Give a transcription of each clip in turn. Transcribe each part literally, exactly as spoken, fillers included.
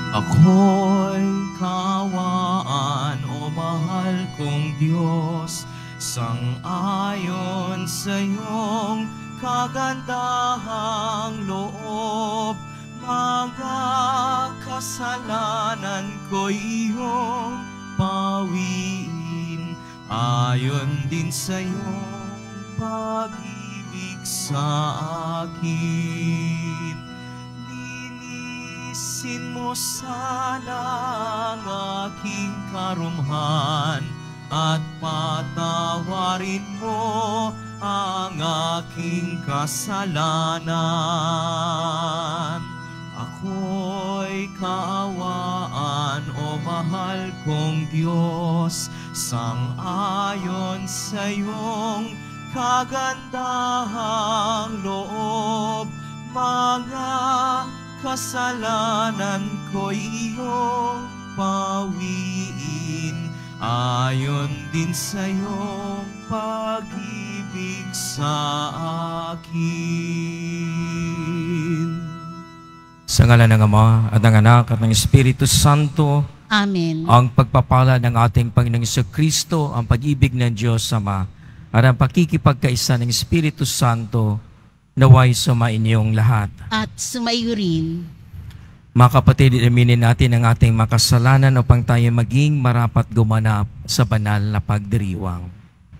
Ako'y kaawaan, o mahal kong Diyos, sang-ayon sa iyong kagandahang loob. Mga kasalanan ko'y iyong pawiin, ayon din sa iyong pag-ibig sa akin. Linisin mo sana ang aking karumhan at patawarin mo ang aking kasalanan. Ako'y kaawaan, o mahal kong Diyos, sang-ayon sa iyong kagandahang loob. Mga kasalanan ko'y iyong pawiin, ayon din sa iyong pag-ibig sa akin. Sa ngalan ng Ama at ng Anak at ng Espiritu Santo. Amen. Ang pagpapala ng ating Panginoong Jesucristo, ang pag-ibig ng Diyos Ama, at ang pakikipagkaisa ng Espiritu Santo, naway sumainyong lahat. At sumaiyo rin. Mga kapatid, aminin natin ang ating makasalanan upang tayo maging marapat gumanap sa banal na pagdiriwang.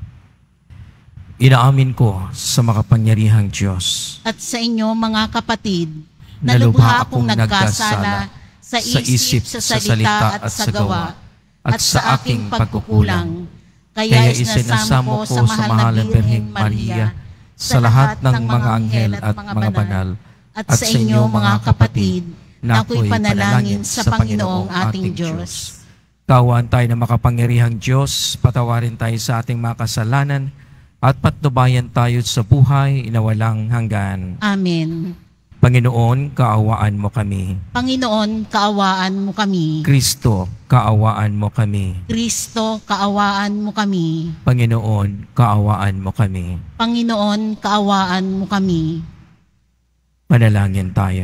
Inaamin ko sa makapangyarihang Diyos at sa inyo, mga kapatid, na lubha akong nagkasala sa isip, sa salita at sa gawa, at sa aking pagkukulang. Kaya isinasamo ko sa mahal na Birheng Maria, sa lahat ng mga anghel at mga banal, at sa inyo, mga kapatid, na ako'y panalangin sa Panginoong ating Diyos. Kaawaan tayo na makapangyarihang Diyos, patawarin tayo sa ating mga kasalanan, at patnubayan tayo sa buhay na walang hanggan. Amen. Panginoon, kaawaan mo kami. Panginoon, kaawaan mo kami. Kristo, kaawaan mo kami. Kristo, kaawaan mo kami. Panginoon, kaawaan mo kami. Panginoon, kaawaan mo kami. Manalangin tayo.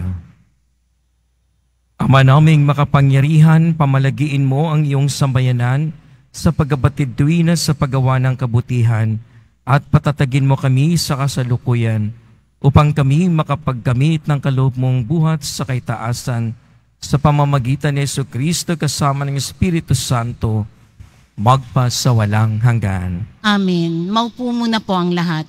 Ama naming makapangyarihan, pamalagiin mo ang iyong sambayanan sa pagkabatid tuwina sa paggawa ng kabutihan at patatagin mo kami sa kasalukuyan upang kami makapaggamit ng kaloob mong buhat sa kaitaasan sa pamamagitan ni Jesucristo kasama ng Espiritu Santo, magpa sa walang hanggan. Amen. Maupo muna po ang lahat.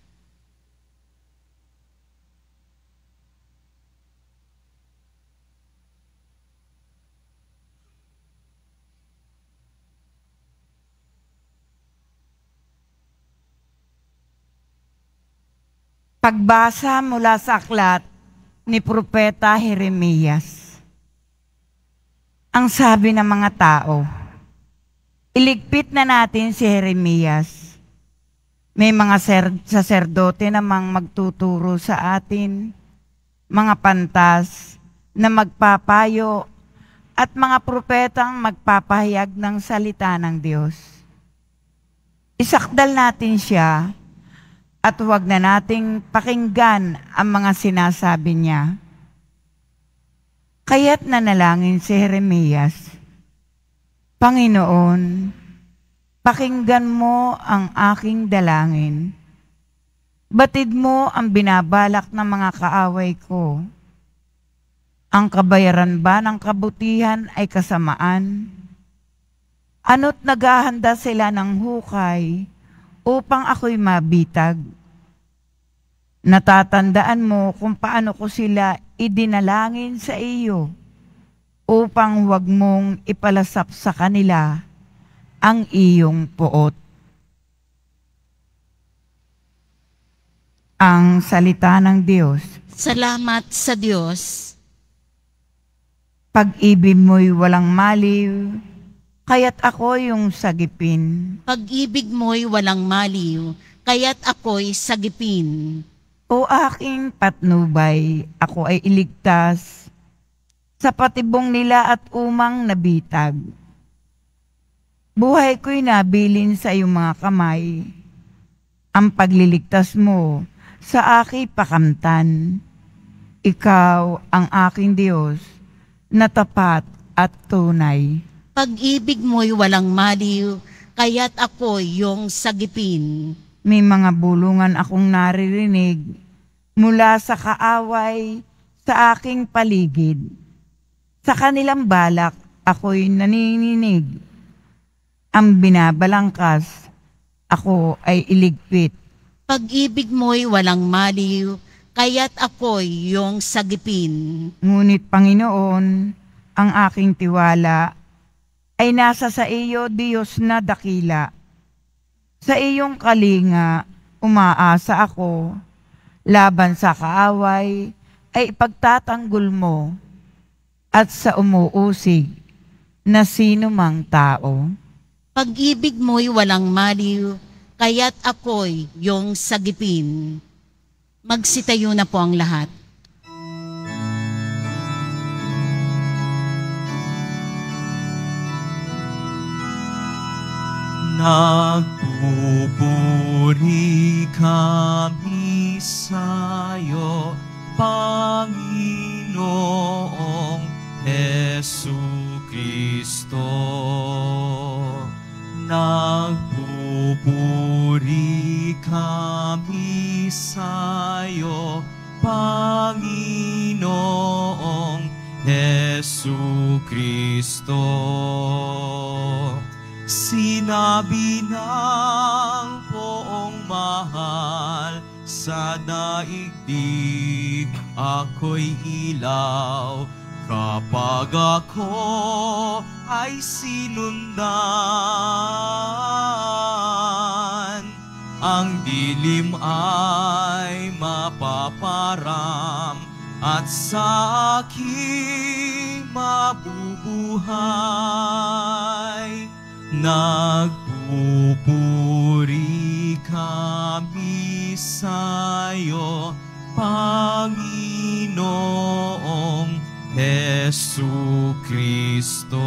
Pagbasa mula sa aklat ni Propeta Jeremias. Ang sabi ng mga tao, iligpit na natin si Jeremias. May mga saserdote namang magtuturo sa atin, mga pantas na magpapayo at mga propetang magpapahayag ng salita ng Diyos. Isakdal natin siya at huwag na nating pakinggan ang mga sinasabi niya. Kaya't nanalangin si Jeremias, Panginoon, pakinggan mo ang aking dalangin. Batid mo ang binabalak ng mga kaaway ko. Ang kabayaran ba ng kabutihan ay kasamaan? Ano't naghahanda sila ng hukay upang ako'y mabitag? Natatandaan mo kung paano ko sila idinalangin sa iyo upang huwag mong ipalasap sa kanila ang iyong puot. Ang salita ng Diyos. Salamat sa Diyos. Pag-ibig mo'y walang maliw, kaya't ako yung sagipin. Pag-ibig mo'y walang maliw, kaya't ako'y sagipin. O aking patnubay, ako ay iligtas sa patibong nila at umang nabitag. Buhay ko'y nabilin sa iyong mga kamay. Ang pagliligtas mo sa aking pakamtan. Ikaw ang aking Diyos, na tapat at tunay. Pag-ibig mo'y walang maliw, kaya't ako'y iyong sagipin. May mga bulungan akong naririnig mula sa kaaway sa aking paligid. Sa kanilang balak, ako'y nanininig. Ang binabalangkas, ako ay iligpit. Pag-ibig mo'y walang maliw, kaya't ako'y iyong sagipin. Ngunit Panginoon, ang aking tiwala ay nasa sa iyo, Diyos na dakila. Sa iyong kalinga, umaasa ako. Laban sa kaaway ay ipagtatanggol mo. At sa umuusig na sino mang tao. Pag-ibig mo'y walang maliw, kaya't ako'y iyong sagipin. Magsitayo na po ang lahat. Nagpupuri kami sa'yo, Panginoong Jesucristo. Nagpupuri kami sa'yo, Panginoong Jesucristo. Sinabi ng poong mahal sa daigdig, ako'y ilaw kapag ako ay sinundan. Ang dilim ay mapaparam at sa aking mabubuhay. Nagpupuri kami sa'yo, Panginoong Jesucristo.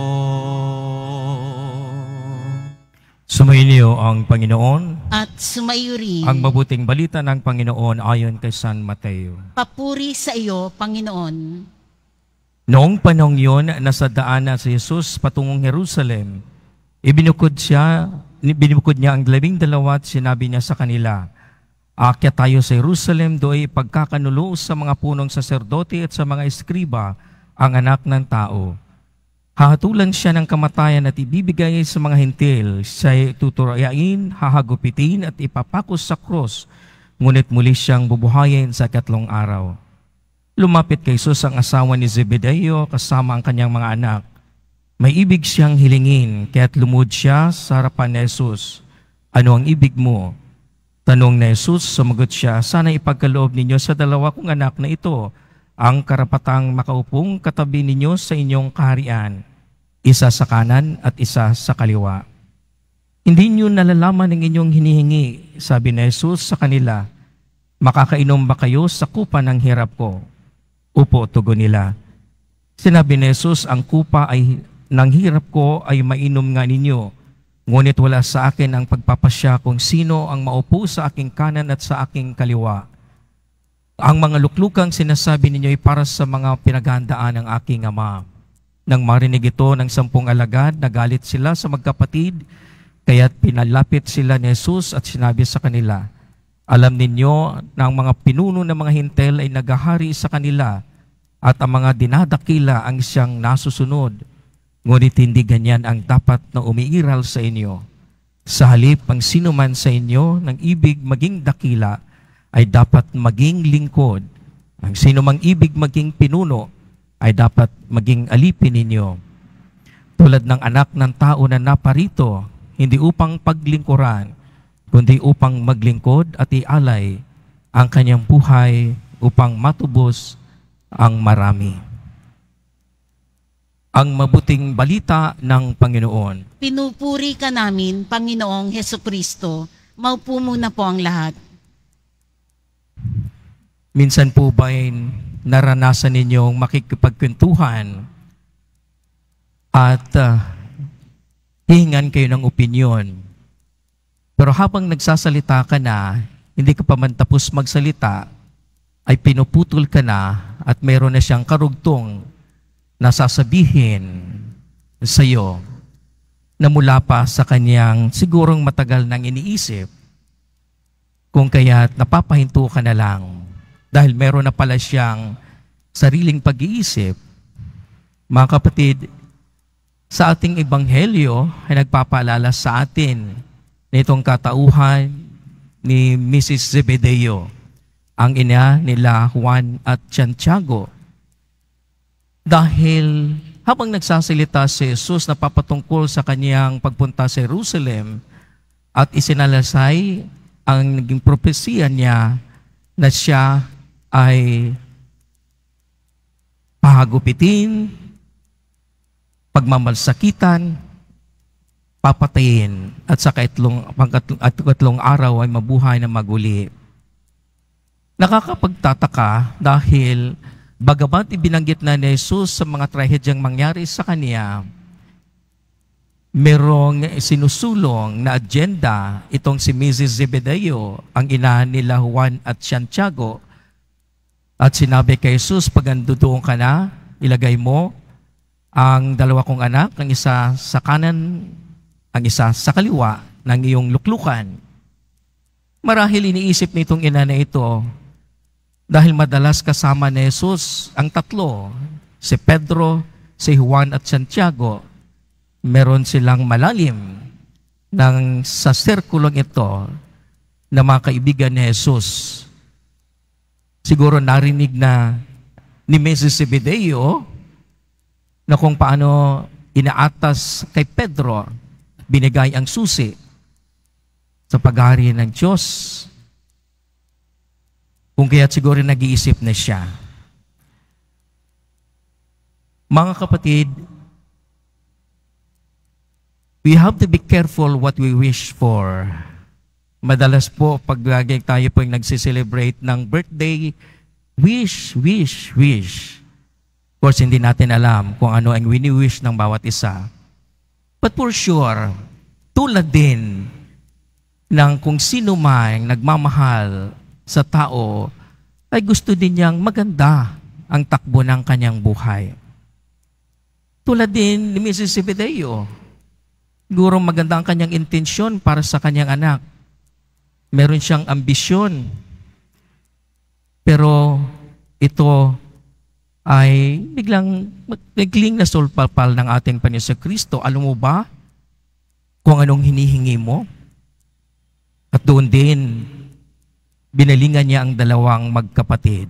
Sumainyo ang Panginoon At sumayo rin ang mabuting balita ng Panginoon ayon kay San Mateo. papuri sa iyo, Panginoon. Noong panahong yun, nasa daanan si Jesus patungong Jerusalem. Ibinukod siya, binukod niya ang labing dalawa at sinabi niya sa kanila, "Aakyat tayo sa Jerusalem, do'y pagkakanulo sa mga punong saserdote at sa mga eskriba ang anak ng tao. Hahatulan siya ng kamatayan at ibibigay sa mga hintil. Siya'y tuturayain, hahagupitin at ipapakos sa krus, ngunit muli siyang bubuhayin sa ikatlong araw." Lumapit kay Jesus ang asawa ni Zebedeo kasama ang kanyang mga anak. May ibig siyang hilingin, kaya't lumud siya sa harapan ni Jesus. "Ano ang ibig mo?" Tanong ni Jesus, sumagot siya, "Sana ipagkaloob ninyo sa dalawa kong anak na ito ang karapatang makaupong katabi ninyo sa inyong kaharian, isa sa kanan at isa sa kaliwa." "Hindi niyo nalalaman ang inyong hinihingi," sabi ni Jesus sa kanila. "Makakainom ba kayo sa kupa ng hirap ko?" "Upo," tugon nila. Sinabi ni Jesus, "Ang kupa ay ng hirap ko ay mainom nga ninyo, ngunit wala sa akin ang pagpapasya kung sino ang maupo sa aking kanan at sa aking kaliwa. Ang mga luklukang sinasabi ninyo ay para sa mga pinaghandaan ng aking Ama." Nang marinig ito ng sampung alagad, nagalit sila sa magkapatid, kaya't pinalapit sila ni Jesus at sinabi sa kanila, "Alam ninyo na ang mga pinuno ng mga hintel ay naghahari sa kanila at ang mga dinadakila ang siyang nasusunod. Ngunit hindi ganyan ang dapat na umiiral sa inyo. Sa halip, ang sino man sa inyo ng ibig maging dakila ay dapat maging lingkod. Ang sino mang ibig maging pinuno ay dapat maging alipin ninyo. Tulad ng anak ng tao na naparito, hindi upang paglingkuran, kundi upang maglingkod at ialay ang kanyang buhay upang matubos ang marami." Ang mabuting balita ng Panginoon. Pinupuri ka namin, Panginoong Hesukristo. Maupo muna po ang lahat. Minsan po ba'y naranasan ninyong makikipagkwentuhan at uh, hihingan kayo ng opinyon? Pero habang nagsasalita ka na, hindi ka pa man tapos magsalita, ay pinuputol ka na at mayroon na siyang karugtong na sasabihin sa iyo na mula pa sa kanyang sigurong matagal nang iniisip, kung kaya't napapahinto ka na lang dahil meron na pala siyang sariling pag-iisip. Mga kapatid, sa ating ebanghelyo ay nagpapaalala sa atin na itong katauhan ni Missus Zebedeo, ang ina nila Juan at Santiago. Dahil habang nagsasalita si Jesus na papatungkol sa kanyang pagpunta sa Jerusalem at isinalasay ang naging propesya niya na siya ay pahagupitin, pagmamalsakitan, papatayin, at sa kaitlong, at katlong araw ay mabuhay na maguli. Nakakapagtataka dahil bagamat ibinanggit na ni Jesus sa mga trahedyang mangyari sa kanya, merong sinusulong na agenda itong si Missus Zebedeo, ang ina nila Juan at Santiago, at sinabi kay Jesus, pag andoon ka na, ilagay mo ang dalawa kong anak, ang isa sa kanan, ang isa sa kaliwa ng iyong luklukan. Marahil iniisip nitong ina na ito, dahil madalas kasama ni Jesus ang tatlo, si Pedro, si Juan at Santiago, meron silang malalim ng sa sirkulong ito na mga kaibigan ni Jesus. Siguro narinig na ni Missus Zebedeo na kung paano inaatas kay Pedro, binigay ang susi sa paghari ng Diyos. Kung kaya't siguro nag-iisip na siya. Mga kapatid, we have to be careful what we wish for. Madalas po, pag lagi tayo po yung nagsiselebrate ng birthday, wish, wish, wish. Of course, hindi natin alam kung ano ang wini-wish ng bawat isa. But for sure, tulad din ng kung sino man nagmamahal sa tao, ay gusto din niyang maganda ang takbo ng kanyang buhay. Tulad din ni Missus Zebedeo, siguro maganda ang kanyang intensyon para sa kanyang anak. Meron siyang ambisyon. Pero ito ay biglang nagling na sulpapal ng ating Panginoon Kristo. Alam mo ba kung anong hinihingi mo? At doon din, binalingan niya ang dalawang magkapatid.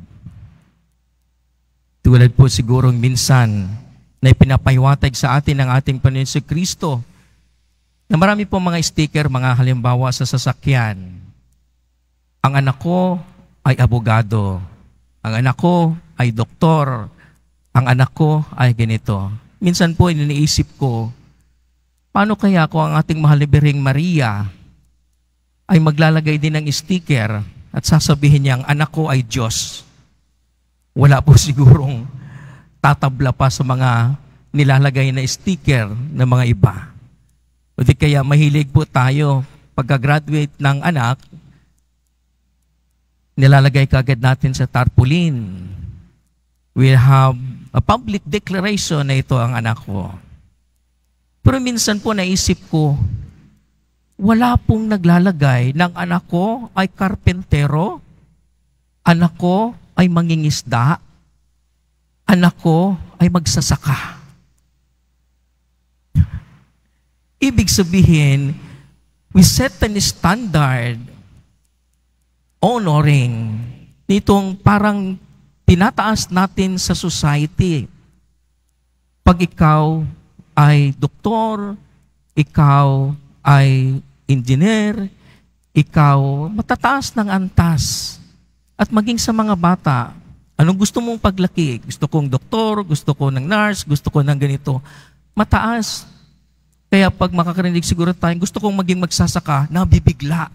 Tulad po sigurong minsan na ipinapahiwatig sa atin ng ating Panginoon Kristo na marami po mga sticker, mga halimbawa sa sasakyan. Ang anak ko ay abogado. Ang anak ko ay doktor. Ang anak ko ay ganito. Minsan po iniisip ko, paano kaya kung ang ating mahal na Birheng Maria ay maglalagay din ng sticker at sasabihin niya, ang anak ko ay Diyos. Wala po sigurong tatabla pa sa mga nilalagay na sticker ng mga iba. O di kaya mahilig po tayo pagka-graduate ng anak, nilalagay kagad natin sa tarpaulin. We have a public declaration na ito ang anak ko. Pero minsan po naisip ko, wala pong naglalagay ng anak ko ay karpentero, anak ko ay mangingisda, anak ko ay magsasaka. Ibig sabihin, we set an standard honoring nitong parang tinataas natin sa society. Pag ikaw ay doktor, ikaw ay engineer, ikaw matataas ng antas. At maging sa mga bata, anong gusto mong paglaki? Gusto kong doktor, gusto ko ng nurse, gusto ko ng ganito. Mataas. Kaya pag makakarinig siguro tayo, gusto kong maging magsasaka, nabibigla.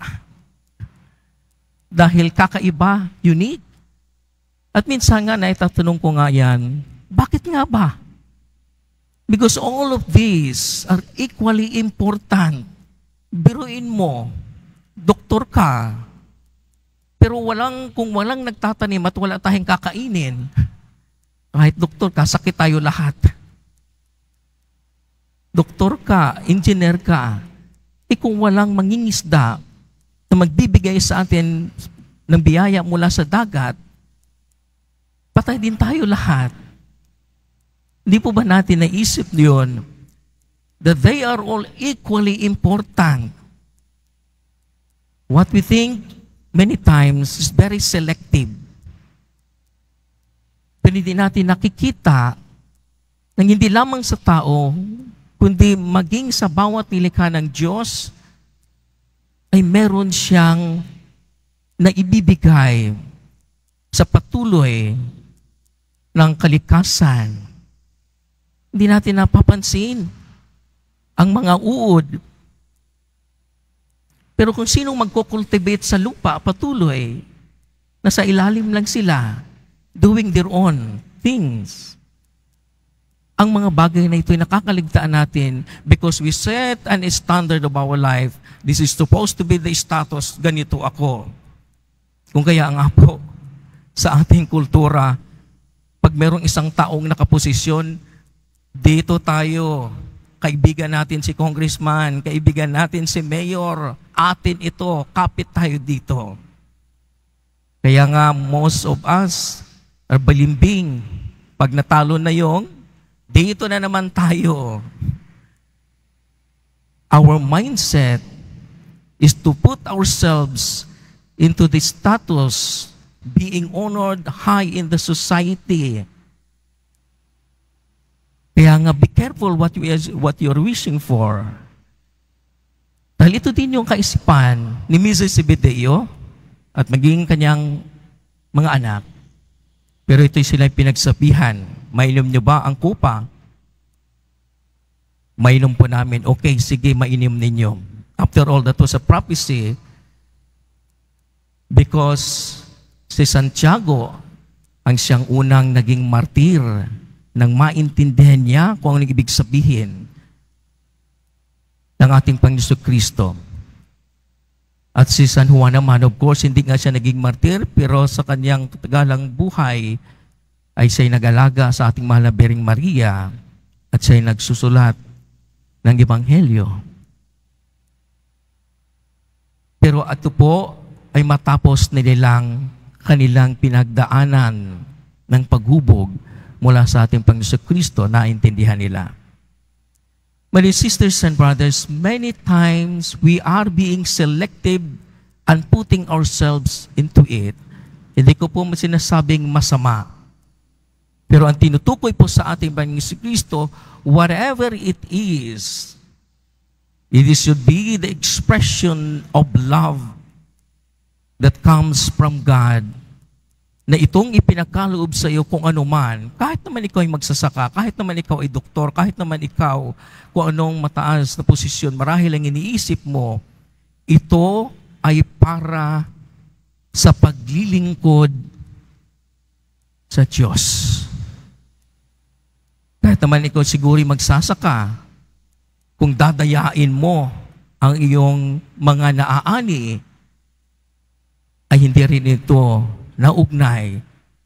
Dahil kakaiba, unique. At minsan nga, naitatanong ko nga yan, bakit nga ba? Because all of these are equally important. Biruin mo, doktor ka, pero walang, kung walang nagtatanim at wala tayong kakainin, Kahit doktor ka, sakit tayo lahat. Doktor ka, engineer ka, eh kung walang mangingisda na magbibigay sa atin ng biyaya mula sa dagat, patay din tayo lahat. Hindi po ba natin naisip yun? That they are all equally important. What we think many times is very selective. Pero hindi natin nakikita na hindi lamang sa tao, kundi maging sa bawat nilikha ng Diyos, ay meron siyang naibibigay sa patuloy ng kalikasan. Hindi natin napapansin ang mga uod. Pero kung sinong magkukultivate sa lupa, patuloy, nasa ilalim lang sila, doing their own things. Ang mga bagay na ito ay nakakaligtaan natin because we set an standard of our life. This is supposed to be the status, ganito ako. Kung kaya nga po, sa ating kultura, pag merong isang taong nakaposisyon, dito tayo, kaibigan natin si congressman, kaibigan natin si mayor, atin ito, kapit tayo dito. Kaya nga, most of us are balimbing. Pag natalo na yung, dito na naman tayo. Our mindset is to put ourselves into the status, being honored high in the society. Kaya nga, be careful what, you, what you're wishing for. Dahil ito din yung kaisipan ni Missus Zebedeo at maging kanyang mga anak. Pero ito'y sila'y pinagsabihan, mainom niyo ba ang kupa? Mainom po namin, okay, sige, mainim ninyo. After all, that was a prophecy because si Santiago ang siyang unang naging martir nang maintindihan niya kung anong ibig sabihin ng ating Panginoon Kristo. At si San Juan naman, of course, hindi nga siya naging martir, pero sa kanyang katagalang buhay ay siya'y nag-alaga sa ating mahal na Bering Maria at siya'y nagsusulat ng Ebanghelyo. Pero ito po ay matapos nilang kanilang pinagdaanan ng paghubog mula sa ating Panginoon Kristo, naintindihan nila. My sisters and brothers, many times we are being selective and putting ourselves into it. Hindi ko po sinasabing masama. Pero ang tinutukoy po sa ating Panginoon Kristo, whatever it is, it should be the expression of love that comes from God, na itong ipinakaloob sa iyo kung ano man, kahit naman ikaw ay magsasaka, kahit naman ikaw ay doktor, kahit naman ikaw kung anong mataas na posisyon, marahil ang iniisip mo, ito ay para sa paglilingkod sa Diyos. Kahit naman ikaw siguro magsasaka, kung dadayain mo ang iyong mga naaani, ay hindi rin ito naugnay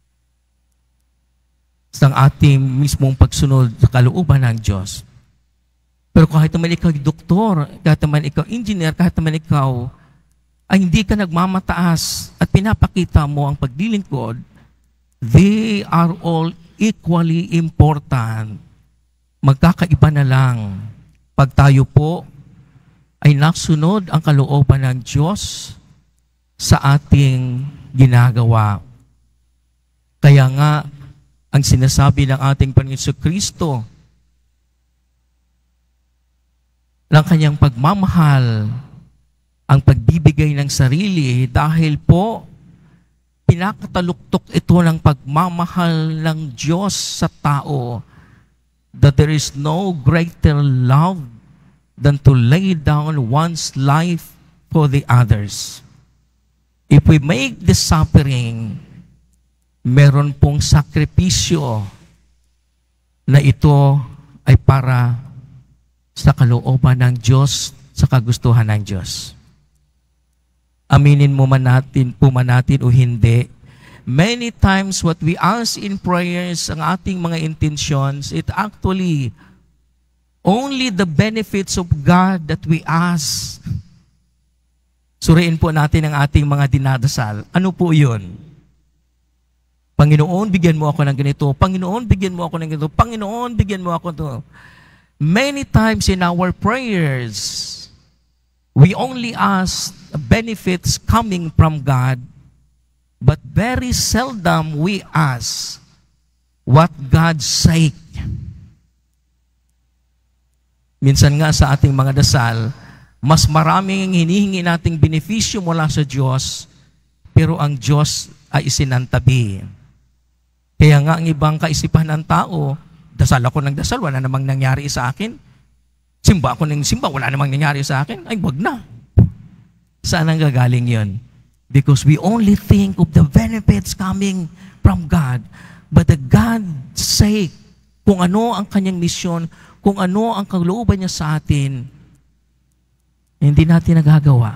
sa ating mismong pagsunod sa kalooban ng Diyos. Pero kahit naman ikaw doktor, kahit naman ikaw engineer, kahit naman ikaw ay hindi ka nagmamataas at pinapakita mo ang paglilingkod, they are all equally important. Magkakaiba na lang pag tayo po ay nasunod ang kalooban ng Diyos sa ating ginagawa. Kaya nga, ang sinasabi ng ating Panginoon Kristo, ng kanyang pagmamahal, ang pagbibigay ng sarili, dahil po, pinakataluktok ito ng pagmamahal ng Diyos sa tao, that there is no greater love than to lay down one's life for the others. If we make the suffering, meron pong sakripisyo na ito ay para sa kalooban ng Diyos, sa kagustuhan ng Diyos. Aminin mo man natin, po man natin o hindi, Many times what we ask in prayers, ang ating mga intentions, it actually only the benefits of God that we ask. Suriin po natin ang ating mga dinadasal. Ano po yun? Panginoon, bigyan mo ako ng ganito. Panginoon, bigyan mo ako ng ganito. Panginoon, bigyan mo ako to. Many times in our prayers, we only ask benefits coming from God, but very seldom we ask what God's sake. Minsan nga sa ating mga dasal, mas maraming hinihingi nating benepisyo mula sa Diyos, pero ang Diyos ay isinantabi. Kaya nga ang ibang kaisipan ng tao, dasal ako ng dasal, wala namang nangyari sa akin. Simba ako ng simba, wala namang nangyari sa akin. Ay, wag na. Saan ang gagaling yun? Because we only think of the benefits coming from God. But the God's sake, kung ano ang kanyang misyon, kung ano ang kalooban niya sa atin, hindi natin nagagawa.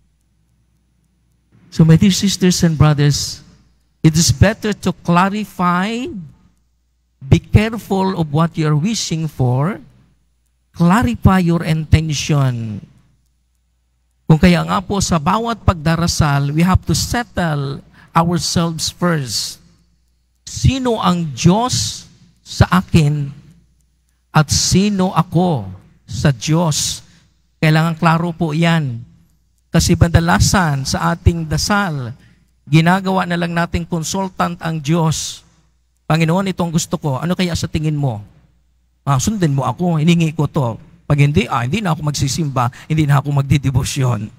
So my dear sisters and brothers, it is better to clarify, be careful of what you are wishing for, clarify your intention. Kung kaya nga po sa bawat pagdarasal, we have to settle ourselves first. Sino ang Diyos sa akin at sino ako sa Diyos? Kailangan klaro po yan. Kasi kadalasan sa ating dasal, ginagawa na lang nating consultant ang Diyos. Panginoon, itong gusto ko. Ano kaya sa tingin mo? Ah, sundin mo ako. Hiningi ko to. Pag hindi, ah, hindi na ako magsisimba. Hindi na ako magdidebosyon.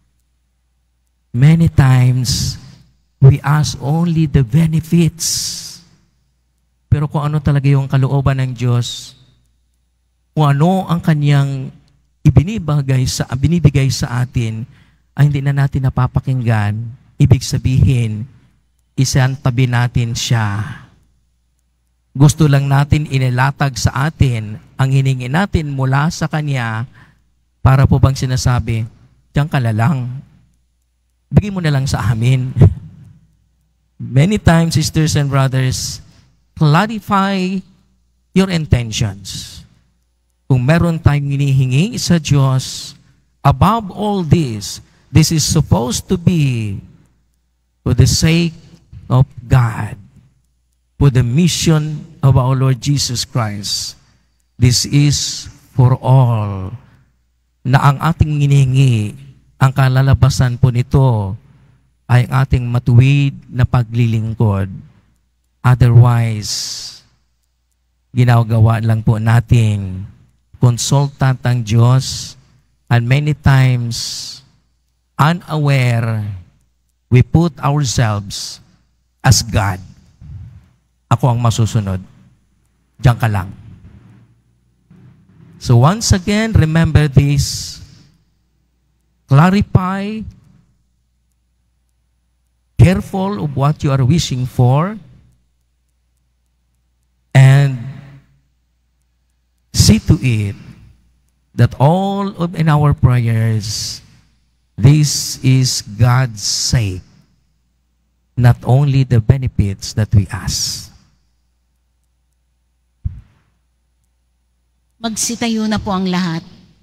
Many times, we ask only the benefits. Pero kung ano talaga yung kalooban ng Diyos, kung ano ang kanyang ibinibigay sa, binibigay sa atin, ay hindi na natin napapakinggan. Ibig sabihin, isantabi natin siya. Gusto lang natin inilatag sa atin ang hiningi natin mula sa Kanya para po bang sinasabi, diyan ka na lang. Bigay mo na lang sa amin. Many times, sisters and brothers, clarify your intentions. Kung meron tayong hinihingi sa Diyos, above all this, this is supposed to be for the sake of God, for the mission of our Lord Jesus Christ. This is for all. Na ang ating hinihingi, ang kalalabasan po nito ay ang ating matuwid na paglilingkod. Otherwise, ginagawa lang po natin consultant ang Diyos, and many times, unaware, we put ourselves as God. Ako ang masusunod. Diyan ka lang. So once again, remember this. Clarify, careful of what you are wishing for, and see to it that all of in our prayers, this is God's sake, not only the benefits that we ask. Magsitayo na po ang lahat.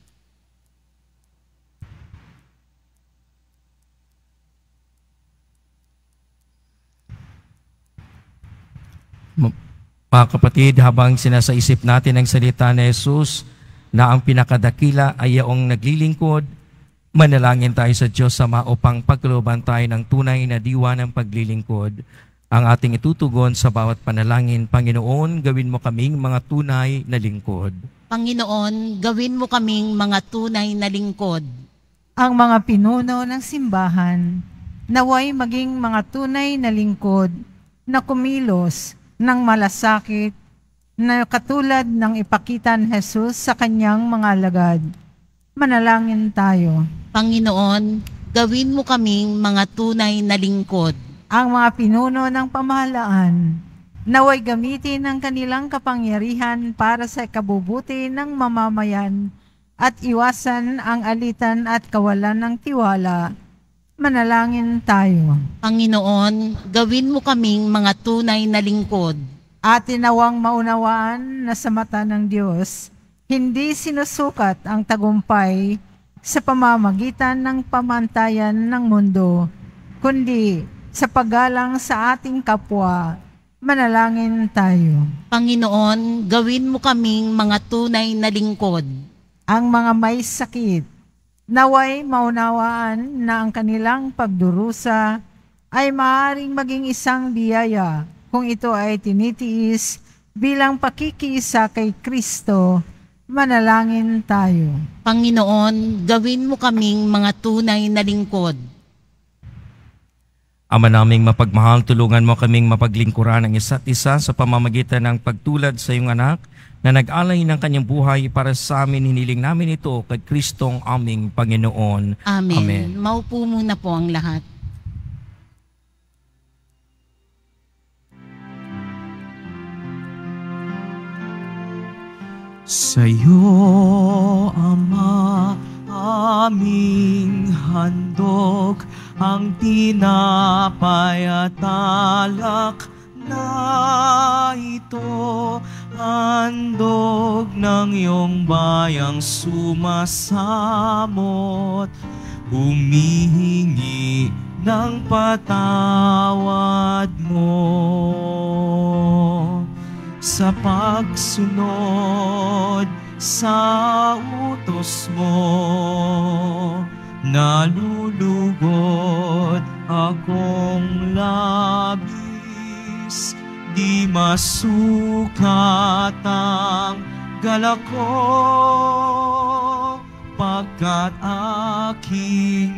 Mga kapatid, habang sinasaisip natin ang salita ni Jesus na ang pinakadakila ay yaong naglilingkod, manalangin tayo sa Diyos Ama upang pagkalooban tayo ng tunay na diwa ng paglilingkod. Ang ating itutugon sa bawat panalangin, Panginoon, gawin mo kaming mga tunay na lingkod. Panginoon, gawin mo kaming mga tunay na lingkod. Ang mga pinuno ng simbahan, naway maging mga tunay na lingkod na kumilos ng malasakit na katulad ng ipakita ni Jesus sa kanyang mga alagad. Manalangin tayo. Panginoon, gawin mo kaming mga tunay na lingkod. Ang mga pinuno ng pamahalaan, naway gamitin ang kanilang kapangyarihan para sa ikabubuti ng mamamayan at iwasan ang alitan at kawalan ng tiwala. Manalangin tayo. Panginoon, gawin mo kaming mga tunay na lingkod. At inawang maunawaan na sa mata ng Diyos, hindi sinusukat ang tagumpay sa pamamagitan ng pamantayan ng mundo, kundi sa paggalang sa ating kapwa. Manalangin tayo. Panginoon, gawin mo kaming mga tunay na lingkod. Ang mga may sakit, naway maunawaan na ang kanilang pagdurusa ay maaaring maging isang biyaya kung ito ay tinitiis bilang pakikiisa kay Kristo. Manalangin tayo. Panginoon, gawin mo kaming mga tunay na lingkod. Ama naming mapagmahal, tulungan mo kaming mapaglingkuran ang isa't isa sa pamamagitan ng pagtulad sa iyong anak na nag-alay ng kanyang buhay para sa amin. Hiniling namin ito kay Kristong aming Panginoon. Amen. Amen. Maupo muna po ang lahat. Sa'yo, Ama, aming handog ang tinapay at alak na ito, handog ng iyong bayang sumasamot, humihingi ng patawad mo. Sa pagsunod sa utos mo, nalulugod akong labis, di masukat ang galak ko, pagkat aking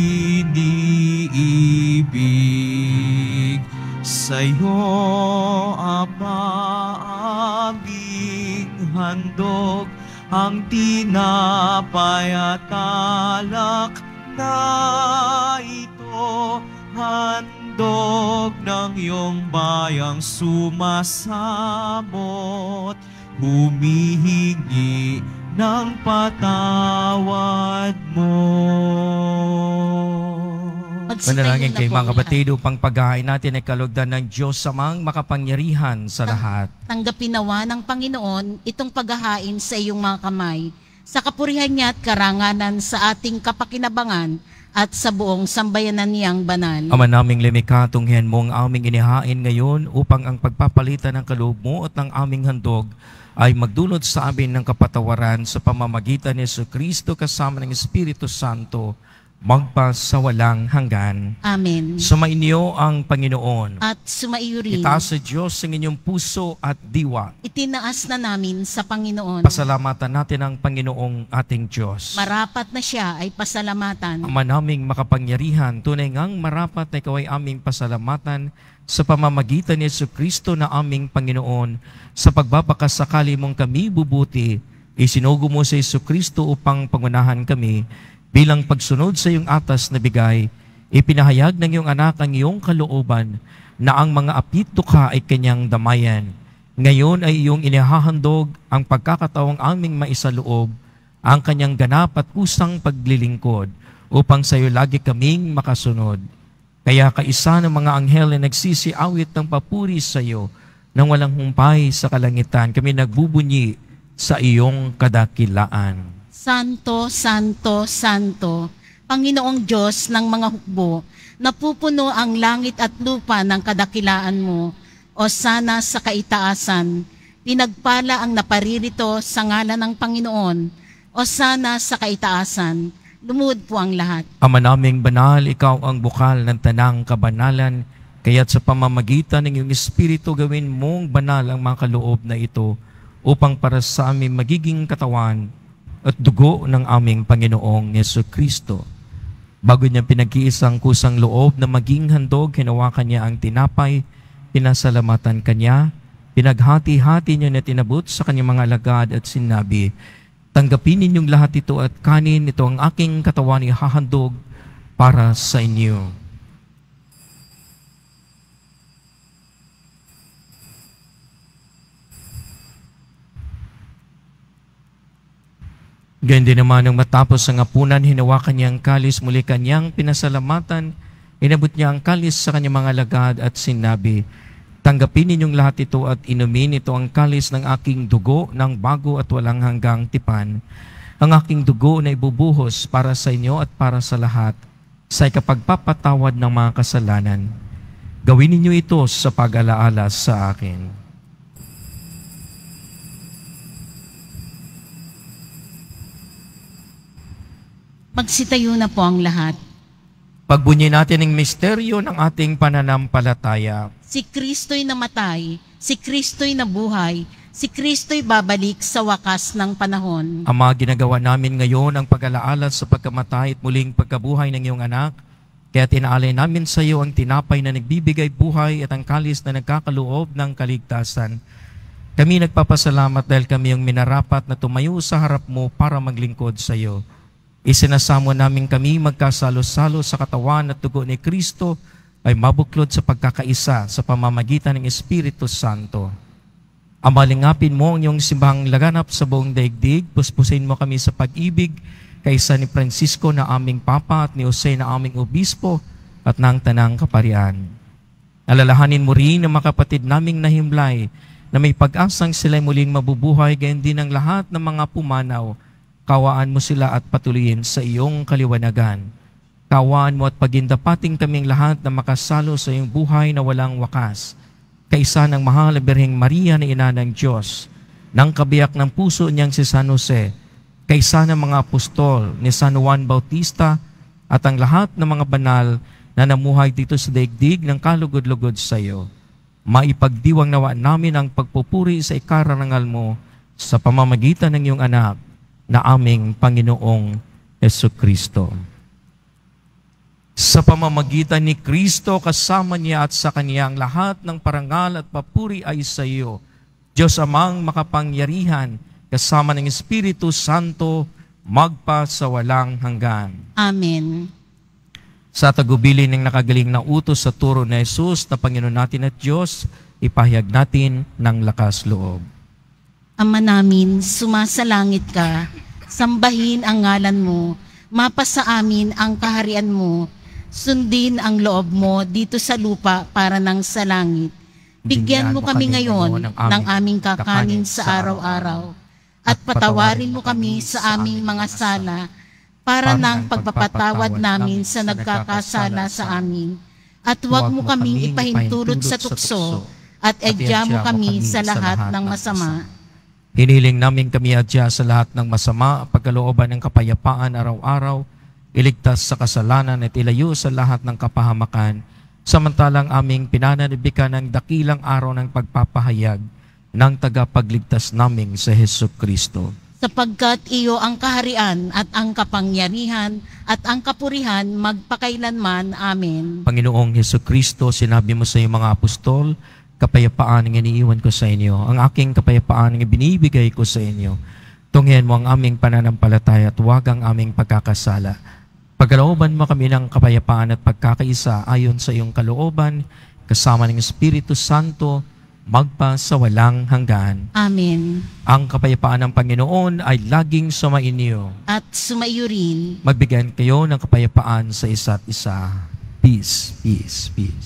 iniibig. Sa'yo, Ama, aming handog ang tinapay at alak na ito, handog ng iyong bayang sumasamot, humihingi ng patawad mo. Manalangin kay mga kapatid upang paghahain natin ay kalugdan ng Diyos samang makapangyarihan sa lahat. Tanggapin nawa ng Panginoon itong paghahain sa iyong mga kamay, sa kapurihan niya at karangalan sa ating kapakinabangan at sa buong sambayanan niyang banal. Ama naming limikha, tunghian mo ang aming inihain ngayon upang ang pagpapalitan ng kaloob mo at ng aming handog ay magdulot sa amin ng kapatawaran sa pamamagitan ni Jesucristo kasama ng Espiritu Santo, magpasawalang hanggan. Amen. Sumainyo ang Panginoon. At sumaiyo rin. Itaas sa Diyos ang inyong puso at diwa. Itinaas na namin sa Panginoon. Pasalamatan natin ang Panginoong ating Diyos. Marapat na siya ay pasalamatan. Ama naming makapangyarihan, tunay ngang marapat na ikaw ay aming pasalamatan sa pamamagitan ni Jesucristo na aming Panginoon. Sa pagbabakasakali mong kami bubuti, isinugo mo sa Jesucristo upang pangunahan kami. Bilang pagsunod sa iyong atas na bigay, ipinahayag ng iyong anak ang iyong kalooban na ang mga apit-tukha ay kanyang damayan. Ngayon ay iyong inihahandog ang pagkakataong aming maisaloob, ang kanyang ganap at kusang paglilingkod, upang sa iyo lagi kaming makasunod. Kaya kaisa ng mga anghel na nagsisiawit ng papuri sa iyo, nang walang humpay sa kalangitan, kami nagbubunyi sa iyong kadakilaan. Santo, Santo, Santo, Panginoong Diyos ng mga hukbo, napupuno ang langit at lupa ng kadakilaan mo, o sana sa kaitaasan, pinagpala ang naparirito sa ngalan ng Panginoon, o sana sa kaitaasan, lumuhod po ang lahat. Ama naming banal, ikaw ang bukal ng tanang kabanalan, kaya't sa pamamagitan ng iyong Espiritu gawin mong banal ang mga kaloob na ito, upang para sa aming magiging katawan at dugo ng aming Panginoong Jesucristo. Bago niya pinag-iisang kusang loob na maging handog, hinawakan niya ang tinapay, pinasalamatan kanya, pinaghati-hati niya na tinabot sa kanyang mga alagad at sinabi, tanggapin ninyong lahat ito at kanin, ito ang aking katawan ihahandog para sa inyo. Ganyan din naman nang matapos ang hapunan, hinawakan niya ang kalis, muli kanyang pinasalamatan, inabot niya ang kalis sa kanyang mga alagad at sinabi, tanggapin ninyong lahat ito at inumin, ito ang kalis ng aking dugo ng bago at walang hanggang tipan. Ang aking dugo na ibubuhos para sa inyo at para sa lahat sa ikapagpapatawad ng mga kasalanan. Gawin ninyo ito sa pag-alaala sa akin. Magsitayo na po ang lahat. Pagbunyi natin ang misteryo ng ating pananampalataya. Si Kristo'y namatay, si Kristo'y nabuhay, si Kristo'y babalik sa wakas ng panahon. Ama, ginagawa namin ngayon ang pag-alaala sa pagkamatay at muling pagkabuhay ng iyong anak. Kaya tinaalay namin sa iyo ang tinapay na nagbibigay buhay at ang kalis na nagkakaloob ng kaligtasan. Kami nagpapasalamat dahil kami yung minarapat na tumayo sa harap mo para maglingkod sa iyo. Isinasamo namin kami magkasalo-salo sa katawan at dugo ni Kristo ay mabuklod sa pagkakaisa sa pamamagitan ng Espiritu Santo. Amalingapin mo ang iyong simbahang laganap sa buong daigdig, puspusin mo kami sa pag-ibig kaysa ni Francisco na aming Papa at ni Jose na aming Obispo at ng Tanang Kaparian. Alalahanin mo rin ang mga kapatid naming nahimlay na may pag-asang sila'y muling mabubuhay, gayon din ang lahat ng mga pumanaw. Kawaan mo sila at patuloyin sa iyong kaliwanagan. Kawaan mo at pagindapating kaming lahat na makasalo sa iyong buhay na walang wakas. Kaisa ng mahal na Birheng Maria na ina ng Diyos, ng kabiyak ng puso niyang si San Jose, kaisa ng mga apostol ni San Juan Bautista at ang lahat ng mga banal na namuhay dito sa daigdig ng kalugod-lugod sa iyo. Maipagdiwang nawa namin ang pagpupuri sa ikarangal mo sa pamamagitan ng iyong anak na aming Panginoong Jesucristo. Sa pamamagitan ni Kristo, kasama niya at sa Kanya ang lahat ng parangal at papuri ay sa iyo, Diyos Amang makapangyarihan, kasama ng Espiritu Santo, magpa sa walang hanggan. Amen. Sa tagubilin ng nakagaling na utos sa turo ni Jesus na Panginoon natin at Diyos, ipahayag natin ng lakas loob. Ama namin, sumasalangit ka, sambahin ang ngalan mo, mapasa amin ang kaharian mo, sundin ang loob mo dito sa lupa para ng sa langit. Bigyan mo kami ngayon ng aming kakanin sa araw-araw, at patawarin mo kami sa aming mga sala, para ng pagpapatawad namin sa nagkakasala sa amin. At huwag mo kaming ipahintulot sa tukso, at edya mo kami sa lahat ng masama. Hiniling namin kami adya sa lahat ng masama, pagkalooban ng kapayapaan araw-araw, iligtas sa kasalanan at ilayo sa lahat ng kapahamakan, samantalang aming pinananabikan ng dakilang araw ng pagpapahayag ng tagapagligtas naming sa Jesucristo. Sapagkat iyo ang kaharian at ang kapangyarihan at ang kapurihan magpakailanman. Amen. Panginoong Jesucristo, sinabi mo sa iyong mga apostol, kapayapaan ang iniiwan ko sa inyo. Ang aking kapayapaan ang ibinibigay ko sa inyo. Tunghayan mo ang aming pananampalataya at huwag ang aming pagkakasala. Pagkalooban mo kami ng kapayapaan at pagkakaisa ayon sa iyong kalooban, kasama ng Espiritu Santo, magpa sa walang hanggan. Amen. Ang kapayapaan ng Panginoon ay laging sumainyo. At sumaiyo rin. Magbigyan kayo ng kapayapaan sa isa't isa. Peace, peace, peace.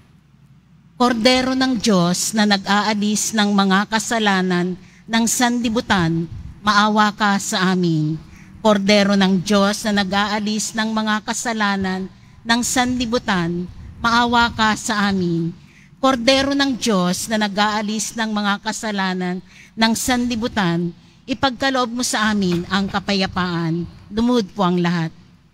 Kordero ng Diyos na nag-aalis ng mga kasalanan ng sanlibutan, maawa ka sa amin. Kordero ng Diyos na nag-aalis ng mga kasalanan ng sanlibutan, maawa ka sa amin. Kordero ng Diyos na nag-aalis ng mga kasalanan ng sanlibutan, ipagkaloob mo sa amin ang kapayapaan. Lumuhod po ang lahat.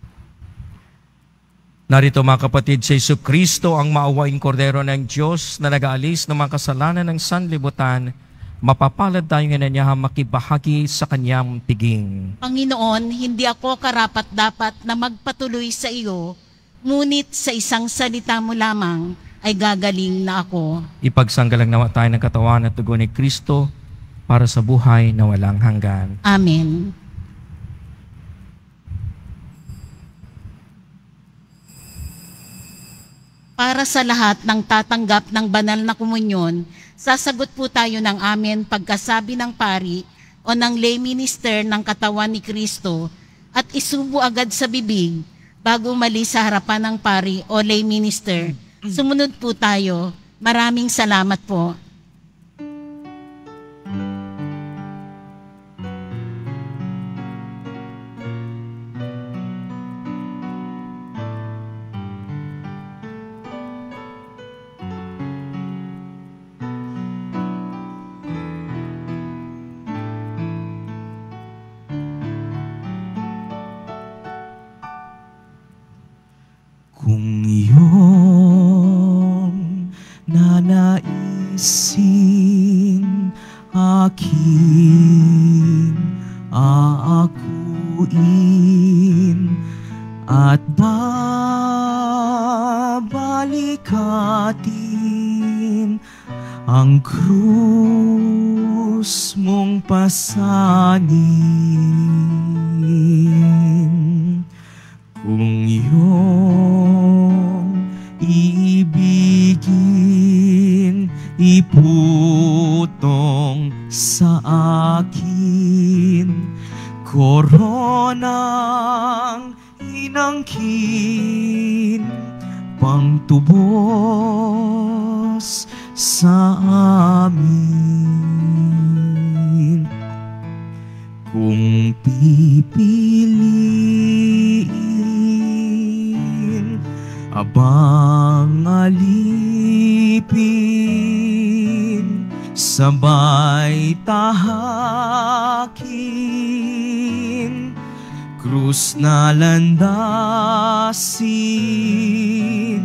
Narito mga kapatid, si Jesucristo ang maawaing kordero ng Diyos na nag-aalis ng mga kasalanan ng sanlibutan. Mapapalad tayo nga na niya makibahagi sa kanyang piging. Panginoon, hindi ako karapat-dapat na magpatuloy sa iyo, ngunit sa isang salita mo lamang ay gagaling na ako. Ipagsanggalang nawa tayo ng katawan at dugo ni Kristo para sa buhay na walang hanggan. Amen. Para sa lahat ng tatanggap ng banal na komunyon, sasagot po tayo ng amen pagkasabi ng pari o ng lay minister ng katawan ni Kristo at isubo agad sa bibig bago umalis sa harapan ng pari o lay minister. Sumunod po tayo. Maraming salamat po. Kung iyong nanaisin aking aakuin at babalikatin ang krus mong pasanin. Kung iyong iibigin, iputong sa akin, koronang inangkin, pangtubos sa amin. Kung pipiliin, abang alipin, sabay tahakin, krus na landasin,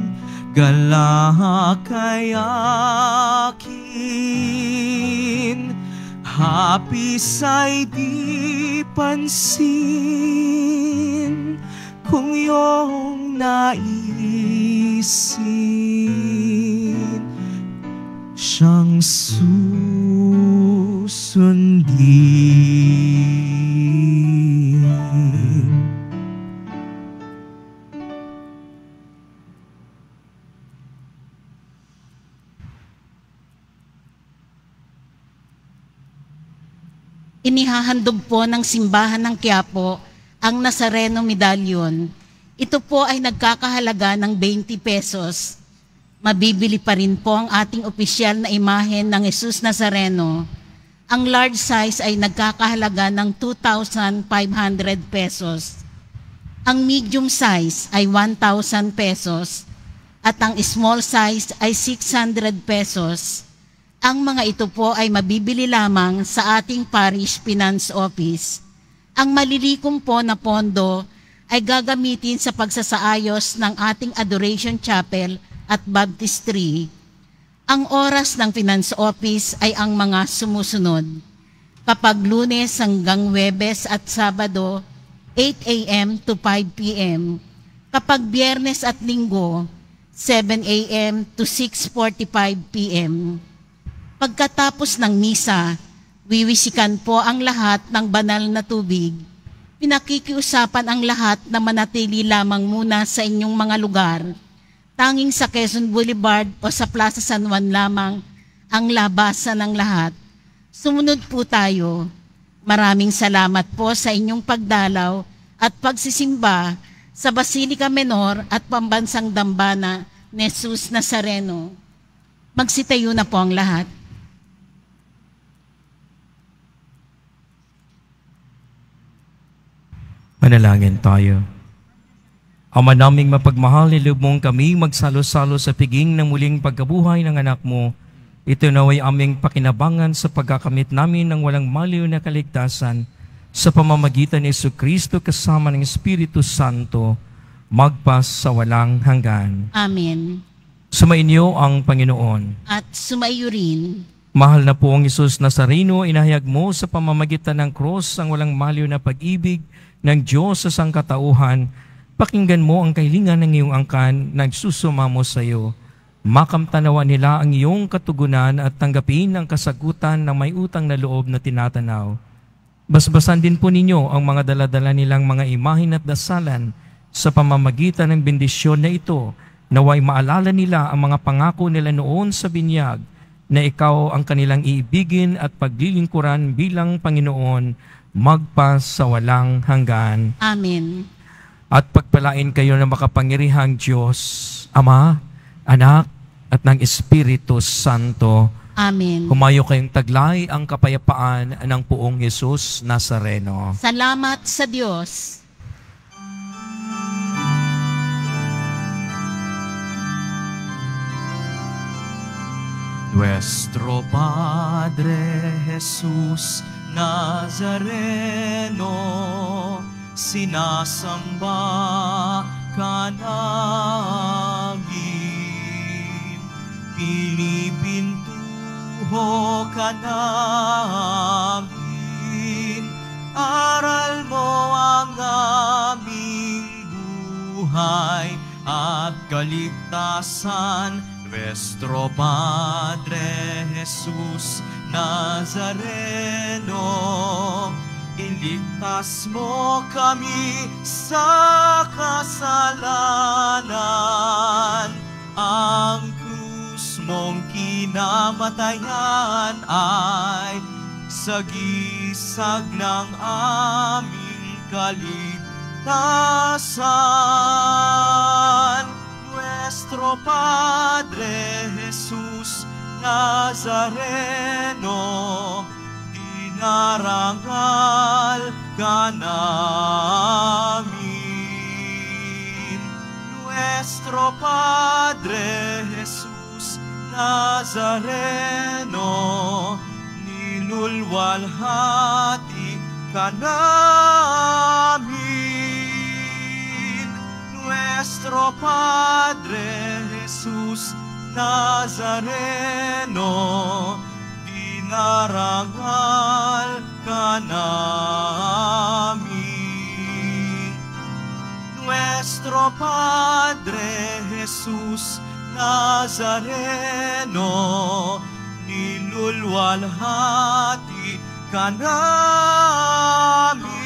galakayakin, hapis ay di pansin, kung iyong naisin siyang susundin. Inihahandog po ng simbahan ng Quiapo ang Nazareno Medallion. Ito po ay nagkakahalaga ng twenty pesos. Mabibili pa rin po ang ating opisyal na imahen ng Jesus Nazareno. Ang large size ay nagkakahalaga ng two thousand five hundred pesos. Ang medium size ay one thousand pesos at ang small size ay six hundred pesos. Ang mga ito po ay mabibili lamang sa ating Parish Finance Office. Ang malilikom po na pondo ay gagamitin sa pagsasaayos ng ating Adoration Chapel at Baptistry. Ang oras ng Finance Office ay ang mga sumusunod. Kapag Lunes hanggang Huwebes at Sabado, eight a m to five p m Kapag Biyernes at Linggo, seven a m to six forty-five p m Pagkatapos ng misa, wiwisikan po ang lahat ng banal na tubig. Pinakikiusapan ang lahat na manatili lamang muna sa inyong mga lugar. Tanging sa Quezon Boulevard o sa Plaza San Juan lamang ang labasan ng lahat. Sumunod po tayo. Maraming salamat po sa inyong pagdalaw at pagsisimba sa Basilica Menor at Pambansang Dambana ni Jesus Nazareno. Magsitayo na po ang lahat. Manalangin tayo. Ama naming mapagmahal, iloob mong kami magsalo-salo sa piging ng muling pagkabuhay ng anak mo. Ito naway aming pakinabangan sa pagkakamit namin ng walang maliw na kaligtasan sa pamamagitan ni Jesucristo kasama ng Espiritu Santo, magpas sa walang hanggan. Amen. Sumainyo ang Panginoon. At sumaiyo rin. Mahal na po ang Jesus Nazareno, inahayag mo sa pamamagitan ng cross ang walang maliw na pag-ibig ng Diyos sa sangkatauhan. Pakinggan mo ang kahilingan ng iyong angkan, nagsusumamo sa iyo. Makamtanawa nila ang iyong katugunan at tanggapin ang kasagutan ng may utang na loob na tinatanaw. Basbasan din po ninyo ang mga daladala nilang mga imahin at dasalan sa pamamagitan ng bendisyon na ito, naway maalala nila ang mga pangako nila noon sa binyag na ikaw ang kanilang iibigin at paglilingkuran bilang Panginoon magpa sa walang hanggan. Amen. At pagpalain kayo ng makapangyarihang Diyos, Ama, Anak, at ng Espiritu Santo. Amen. Humayo kayong taglay ang kapayapaan ng Poong Jesus Nazareno. Salamat sa Diyos. Nuestro Padre Jesus Nazareno, sinasamba ka namin, pinipintuho ka namin, aral mo ang aming buhay at kaligtasan. Nuestro Padre Jesus Nazareno, iligtas mo kami sa kasalanan. Ang krus mong kinamatayan ay sagisag ng aming kaligtasan. Nuestro Padre Jesus Nazareno, dinarangal ka namin. Nuestro Padre Jesus Nazareno, nilulwalhati ka namin. Nuestro Padre Jesus Nazareno, dinarangal ka namin. Nuestro Padre Jesus Nazareno, nilulwalhati ka namin.